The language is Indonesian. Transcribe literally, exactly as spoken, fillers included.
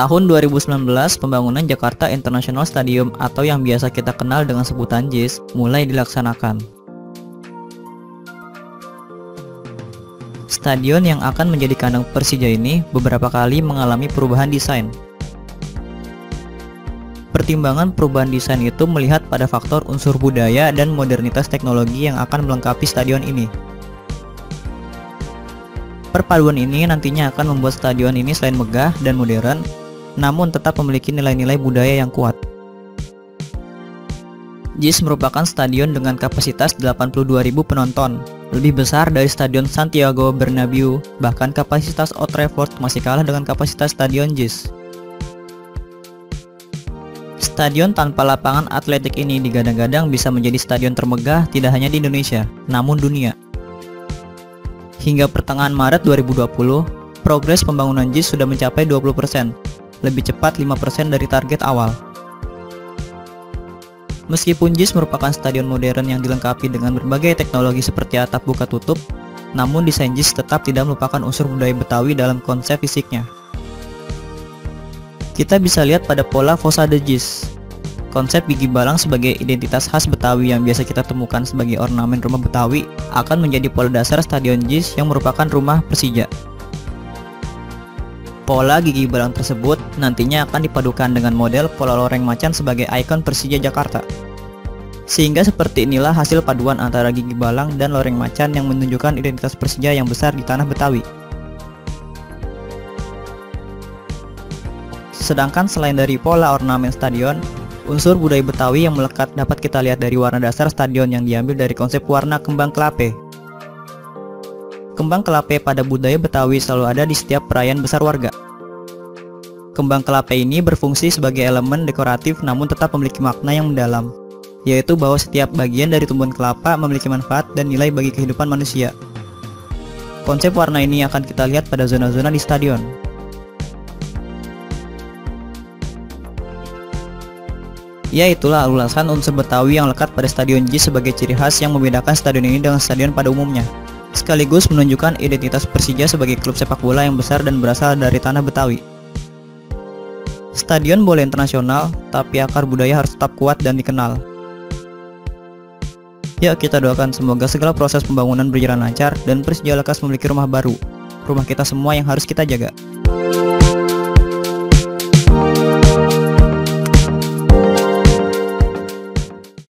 Tahun dua ribu sembilan belas, pembangunan Jakarta International Stadium atau yang biasa kita kenal dengan sebutan J I S mulai dilaksanakan. Stadion yang akan menjadi kandang Persija ini beberapa kali mengalami perubahan desain. Pertimbangan perubahan desain itu melihat pada faktor unsur budaya dan modernitas teknologi yang akan melengkapi stadion ini. Perpaduan ini nantinya akan membuat stadion ini selain megah dan modern, namun tetap memiliki nilai-nilai budaya yang kuat. J I S merupakan stadion dengan kapasitas delapan puluh dua ribu penonton, lebih besar dari Stadion Santiago Bernabeu, bahkan kapasitas Old Trafford masih kalah dengan kapasitas stadion J I S. Stadion tanpa lapangan atletik ini digadang-gadang bisa menjadi stadion termegah tidak hanya di Indonesia, namun dunia. Hingga pertengahan Maret dua ribu dua puluh, progres pembangunan J I S sudah mencapai dua puluh persen, lebih cepat lima persen dari target awal. Meskipun J I S merupakan stadion modern yang dilengkapi dengan berbagai teknologi seperti atap buka tutup, namun desain J I S tetap tidak melupakan unsur budaya Betawi dalam konsep fisiknya. Kita bisa lihat pada pola fasade J I S. Konsep gigi balang sebagai identitas khas Betawi yang biasa kita temukan sebagai ornamen rumah Betawi akan menjadi pola dasar stadion J I S yang merupakan rumah Persija. Pola gigi balang tersebut nantinya akan dipadukan dengan model pola loreng macan sebagai ikon Persija Jakarta. Sehingga seperti inilah hasil paduan antara gigi balang dan loreng macan yang menunjukkan identitas Persija yang besar di tanah Betawi. Sedangkan selain dari pola ornamen stadion, unsur budaya Betawi yang melekat dapat kita lihat dari warna dasar stadion yang diambil dari konsep warna kembang kelape. Kembang kelape pada budaya Betawi selalu ada di setiap perayaan besar warga. Kembang kelape ini berfungsi sebagai elemen dekoratif namun tetap memiliki makna yang mendalam, yaitu bahwa setiap bagian dari tumbuhan kelapa memiliki manfaat dan nilai bagi kehidupan manusia. Konsep warna ini akan kita lihat pada zona-zona di stadion. Ya, itulah ulasan unsur Betawi yang lekat pada stadion J I S sebagai ciri khas yang membedakan stadion ini dengan stadion pada umumnya, sekaligus menunjukkan identitas Persija sebagai klub sepak bola yang besar dan berasal dari tanah Betawi. Stadion boleh internasional, tapi akar budaya harus tetap kuat dan dikenal. Ya, kita doakan semoga segala proses pembangunan berjalan lancar dan Persija lekas memiliki rumah baru, rumah kita semua yang harus kita jaga.